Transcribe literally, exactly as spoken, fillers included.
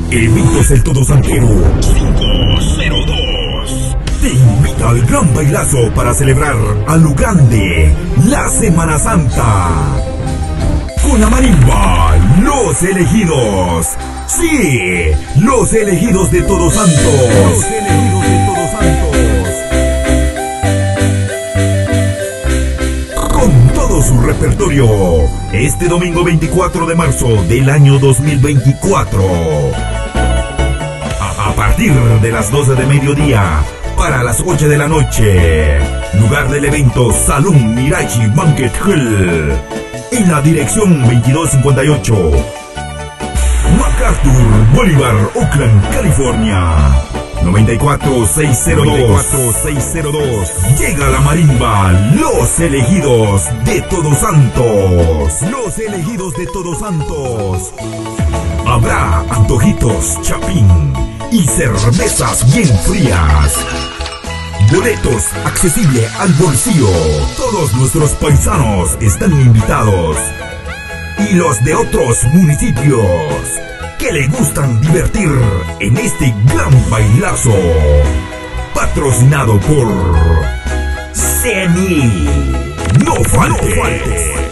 Eventos El Todosantero quinientos dos te invita al gran bailazo para celebrar a lo grande la Semana Santa. Con la marimba, los elegidos. Sí, los elegidos de Todos Santos. Los elegidos de Todos Santos. Con todo su repertorio. Este domingo veinticuatro de marzo del año dos mil veinticuatro. A, a partir de las doce de mediodía para las ocho de la noche. Lugar del evento, Salón Mirachi Banquet Hall. En la dirección veintidós cincuenta y ocho. MacArthur Boulevard, Oakland, California. noventa y cuatro seiscientos dos. Llega la marimba, los elegidos de Todos Santos. Los elegidos de Todos Santos. Habrá antojitos, chapín y cervezas bien frías. Boletos accesible al bolsillo. Todos nuestros paisanos están invitados. Y los de otros municipios que le gustan divertir en este gran bailazo. Patrocinado por Semi. No faltes. No faltes.